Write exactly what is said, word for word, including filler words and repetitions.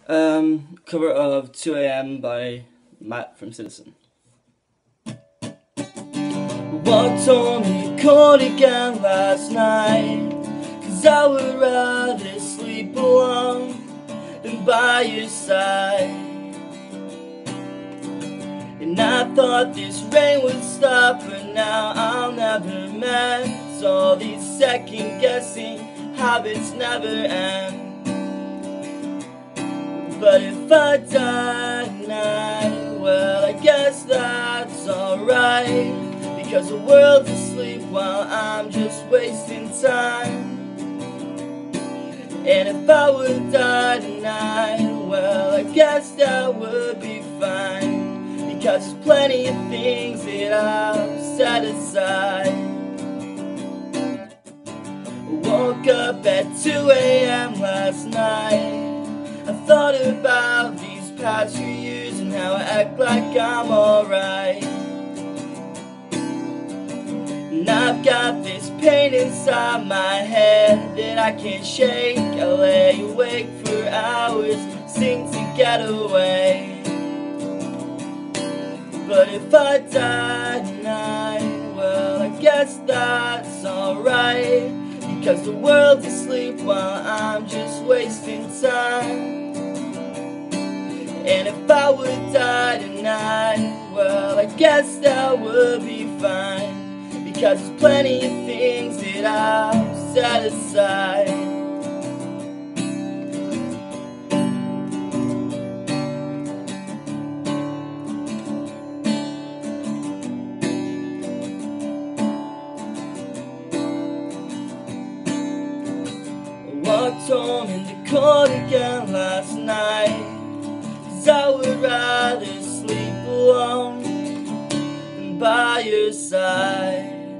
Um, cover of two A M by Matt from Citizen. Walked home in the cold again last night, 'cause I would rather sleep alone than by your side. And I thought this rain would stop, but now I'll never mend. All these second guessing habits never end. But if I die tonight, well, I guess that's alright, because the world's asleep while I'm just wasting time. And if I would die tonight, well, I guess that would be fine, because there's plenty of things that I've set aside. I woke up at two A M last night. I thought about these past few years and how I act like I'm alright. And I've got this pain inside my head that I can't shake. I lay awake for hours, sing to get away. But if I die tonight, well, I guess that's alright, because the world's asleep while I'm just wasting time. And if I would die tonight, well, I guess that would be fine, because there's plenty of things that I've set aside. Walked home in the cold again last night, 'cause I would rather sleep alone than by your side.